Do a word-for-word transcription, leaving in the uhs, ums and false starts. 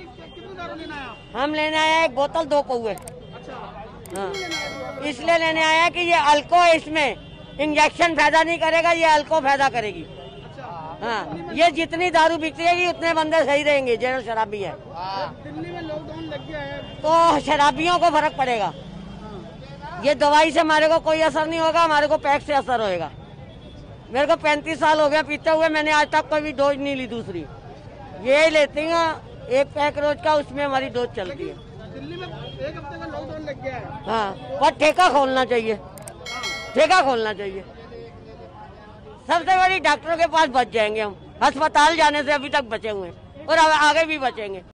कितनी दारू लेना है आप? हम लेने आए हैं एक बोतल दो कौए। अच्छा, हाँ, लेना है? इसलिए लेने आए हैं कि ये अल्को इसमें इंजेक्शन फायदा नहीं करेगा, ये अल्को फायदा करेगी। अच्छा, हाँ, ये जितनी दारू बिकेगी उतने बंदे सही रहेंगे जो शराबी है। दिल्ली में लॉकडाउन लग गया है तो शराबियों को फर्क पड़ेगा। ये दवाई से हमारे को कोई असर नहीं होगा, हमारे को पैक से असर होएगा। मेरे को पैंतीस साल हो गया पीते हुए, मैंने आज तक कोई डोज नहीं ली दूसरी। ये लेती हूँ एक पैक रोज का, उसमें हमारी डोज चलती है। दिल्ली में एक हफ्ते का लॉकडाउन लग गया है। हाँ, पर ठेका खोलना चाहिए, ठेका खोलना चाहिए। सबसे बड़ी डॉक्टरों के पास बच जाएंगे हम, अस्पताल जाने से अभी तक बचे हुए हैं और आगे भी बचेंगे।